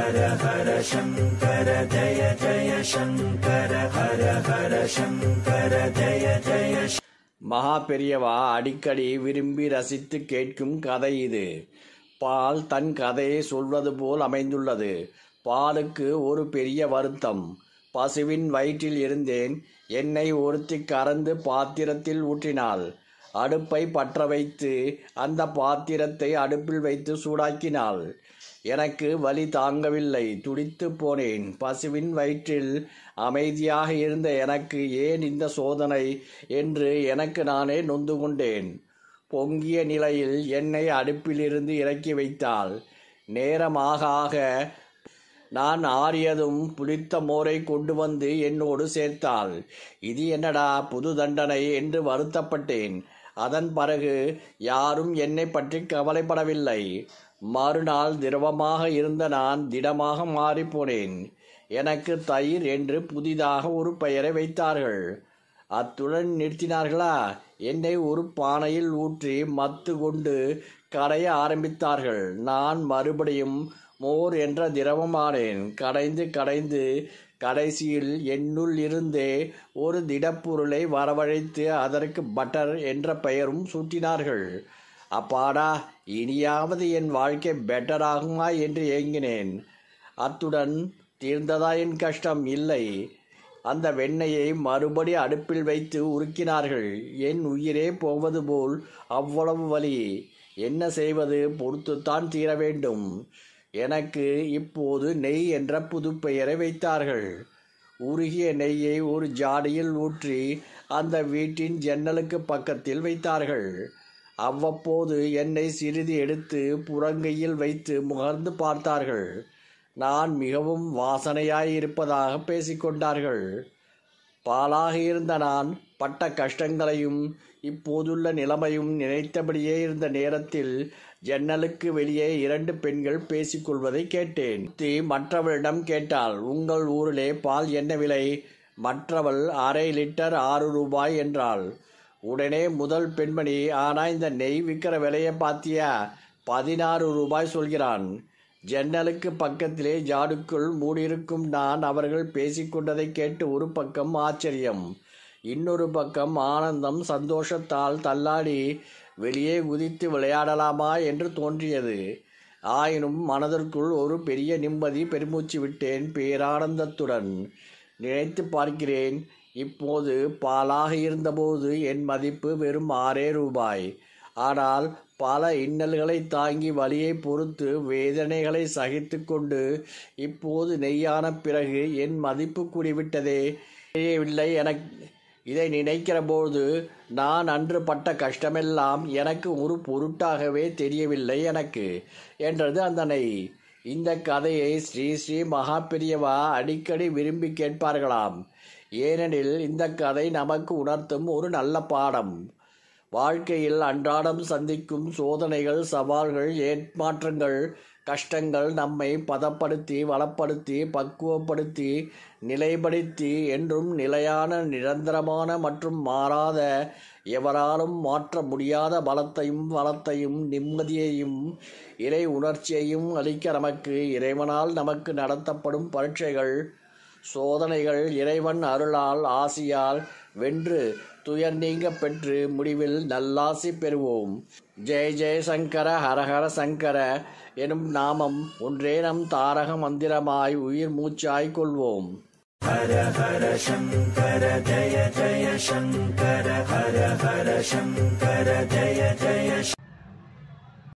ஹர ஹர சங்கர ஜய ஜய சங்கர ஹர ஹர சங்கர ஜய ஜய. மகா பெரியவா அடிக்கடி விரும்பி ரசித்து கேட்கும் கதை இது. பால் தன் கதையை சொல்வது போல் அமைந்துள்ளது. பாலுக்கு ஒரு பெரிய வருத்தம். பசுவின் வயிற்றில் இருந்தேன். என்னை ஒருத்தி கறந்து பாத்திரத்தில் ஊற்றினாள். அடுப்பை பற்ற வைத்து அந்த பாத்திரத்தை அடுப்பில் வைத்து சூடாக்கினாள். எனக்கு வலி தாங்கவில்லை. துடித்து போனேன். பசுவின் வயிற்றில் அமைதியாக இருந்த எனக்கு ஏன் இந்த சோதனை என்று எனக்கு நானே நொந்து கொண்டேன். பொங்கிய நிலையில் என்னை அடுப்பிலிருந்து இறக்கி வைத்தாள். நேரமாக ஆக நான் ஆறியதும் புளித்த மோரை கொண்டு வந்து என்னோடு சேர்த்தாள். இது என்னடா புது தண்டனை என்று வருத்தப்பட்டேன். அதன் பிறகு யாரும் என்னை பற்றி கவலைப்படவில்லை. மறுநாள் திரவமாக இருந்த நான் திடமாக மாறிப்போனேன். எனக்கு தயிர் என்று புதிதாக ஒரு பெயரை வைத்தார்கள். அத்துடன் நிறுத்தினார்களா? என்னை ஒரு பானையில் ஊற்றி மத்து கொண்டு கடைய ஆரம்பித்தார்கள். நான் மறுபடியும் மோர் என்ற திரவமானேன். கடைந்து கடைசியில் என்னுள் இருந்தே ஒரு திடப்பொருளை வரவழைத்து அதற்கு பட்டர் என்ற பெயரும் சூட்டினார்கள். அப்பாடா, இனியாவது என் வாழ்க்கை பெட்டர் ஆகுமா என்று ஏங்கினேன். அத்துடன் தீர்ந்ததா என் கஷ்டம்? இல்லை. அந்த வெண்ணெயை மறுபடி அடுப்பில் வைத்து உருக்கினார்கள். என் உயிரே போவது போல் அவ்வளவு வலி. என்ன செய்வது? பொறுத்துத்தான் தீர வேண்டும். எனக்கு இப்போது நெய் என்ற புது பெயரை வைத்தார்கள். உருகிய நெய்யை ஒரு ஜாடியில் ஊற்றி அந்த வீட்டின் ஜன்னலுக்கு பக்கத்தில் வைத்தார்கள். அவ்வப்போது என்னை சிறிது எடுத்து புறங்கையில் வைத்து முகர்ந்து பார்த்தார்கள். நான் மிகவும் வாசனையாயிருப்பதாக பேசிக்கொண்டார்கள். பாலாக இருந்த நான் பட்ட கஷ்டங்களையும் இப்போதுள்ள நிலைமையும் நினைத்தபடியே இருந்த நேரத்தில் ஜன்னலுக்கு வெளியே 2 பெண்கள் பேசிக்கொள்வதை கேட்டேன். மற்றவளிடம் கேட்டாள், உங்கள் ஊரிலே பால் என்ன விலை? மற்றவள் அரை லிட்டர் 6 ரூபாய் என்றாள். உடனே முதல் பெண்மணி, ஆனால் இந்த நெய் விற்கிற விலையை பார்த்தியா? 16 ரூபாய் சொல்கிறான். ஜன்னலுக்கு பக்கத்திலே ஜாடுக்குள் மூடியிருக்கும் நான் அவர்கள் பேசிக்கொண்டதை கேட்டு ஒரு பக்கம் ஆச்சரியம், இன்னொரு பக்கம் ஆனந்தம், சந்தோஷத்தால் தள்ளாடி வெளியே குதித்து விளையாடலாமா என்று தோன்றியது. ஆயினும் மனதிற்குள் ஒரு பெரிய நிம்மதி பெருமூச்சு விட்டேன். பேரானந்தத்துடன் நினைத்து பார்க்கிறேன். இப்போது பாலாக இருந்தபோது என் மதிப்பு வெறும் 6 ரூபாய். ஆனால் பல இன்னல்களை தாங்கி வலியை பொறுத்து வேதனைகளை சகித்து கொண்டு இப்போது நெய்யான பிறகு என் மதிப்பு கூடிவிட்டதே. தெரியவில்லை எனக்கு. இதை நினைக்கிற போது நான் அன்று பட்ட கஷ்டமெல்லாம் எனக்கு ஒரு பொருட்டாகவே தெரியவில்லை எனக்கு என்றது அந்த நெய். இந்த கதையை ஸ்ரீ ஸ்ரீ மகா பெரியவா அடிக்கடி விரும்பி கேட்பார்களாம். ஏனெனில் இந்த கதை நமக்கு உணர்த்தும் ஒரு நல்ல பாடம். வாழ்க்கையில் அன்றாடம் சந்திக்கும் சோதனைகள், சவால்கள், ஏமாற்றங்கள், கஷ்டங்கள் நம்மை பதப்படுத்தி, வளப்படுத்தி, பக்குவப்படுத்தி, நிலைப்படுத்தி என்றும் நிலையான, நிரந்தரமான மற்றும் மாறாத, எவராலும் மாற்ற முடியாத பலத்தையும் வளத்தையும் நிம்மதியையும் இறை உணர்ச்சியையும் அளிக்க நமக்கு இறைவனால் நமக்கு நடத்தப்படும் பரீட்சைகள், சோதனைகள் இறைவன் அருளால் ஆசியால் வென்று துயர் நீங்க பெற்று முடிவில் நல்லாசி பெறுவோம். ஜெய ஜெய சங்கர ஹரஹர சங்கர எனும் நாமம் ஒன்றே நம் தாரக மந்திரமாய் உயிர் மூச்சாய் கொள்வோம். ஹர ஹர சங்கர ஜெய ஜெய சங்கர ஹர ஹர சங்கர ஜெய ஜெய